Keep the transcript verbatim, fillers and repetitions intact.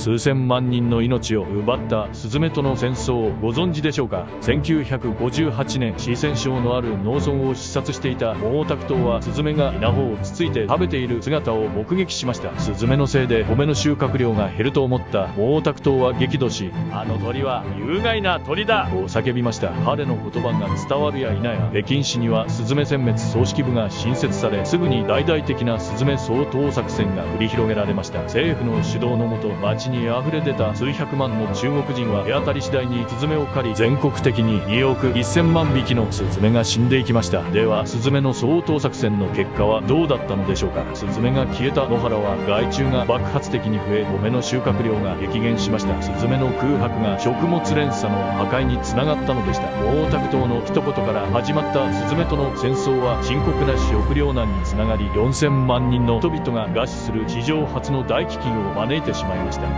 数千万人の命を奪ったスズメとの戦争をご存知でしょうか。せんきゅうひゃくごじゅうはちねん、四川省のある農村を視察していた毛沢東はスズメが稲穂をつついて食べている姿を目撃しました。スズメのせいで米の収穫量が減ると思った毛沢東は激怒し、あの鳥は有害な鳥だと叫びました。彼の言葉が伝わるや否や、北京市にはスズメ殲滅総指揮部が新設され、すぐに大々的なスズメ掃討作戦が繰り広げられました。政府の主導のもと、街に溢れ出た数百万の中国人は手当たり次第にスズメを狩り、全国的ににおくせんまんびきのスズメが死んでいきました。ではスズメの掃討作戦の結果はどうだったのでしょうか。スズメが消えた野原は害虫が爆発的に増え、米の収穫量が激減しました。スズメの空白が食物連鎖の破壊につながったのでした。毛沢東の一言から始まったスズメとの戦争は深刻な食糧難につながり、よんせんまんにんの人々が餓死する史上初の大飢饉を招いてしまいました。